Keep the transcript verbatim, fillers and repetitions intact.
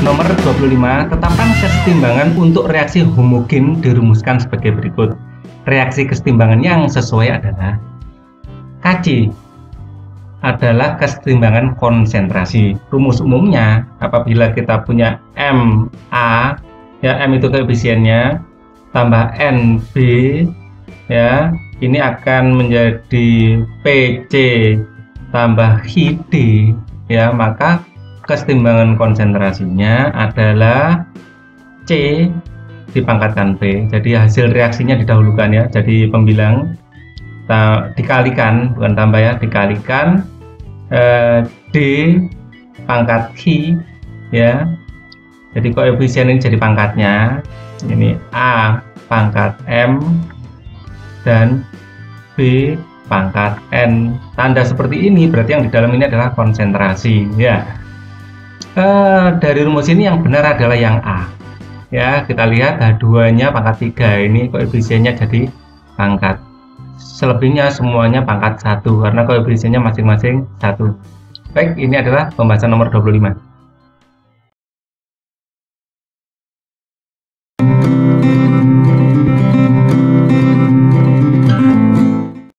Nomor dua puluh lima, tetapkan kesetimbangan untuk reaksi homogen dirumuskan sebagai berikut. Reaksi kesetimbangan yang sesuai adalah K C adalah kesetimbangan konsentrasi. Rumus umumnya apabila kita punya M A, ya M itu koefisiennya, tambah N B, ya ini akan menjadi P C tambah I D, ya maka kesetimbangan konsentrasinya adalah C dipangkatkan P. Jadi hasil reaksinya didahulukan ya, jadi pembilang dikalikan, bukan tambah ya, dikalikan eh, D pangkat I, ya jadi koefisien ini jadi pangkatnya, ini A pangkat M dan B pangkat N. Tanda seperti ini berarti yang di dalam ini adalah konsentrasi ya. Eh, dari rumus ini yang benar adalah yang A ya. Kita lihat H dua nya pangkat tiga, ini koefisiennya jadi pangkat. Selebihnya semuanya pangkat satu karena koefisiennya masing-masing satu. Baik, ini adalah pembahasan nomor dua puluh lima.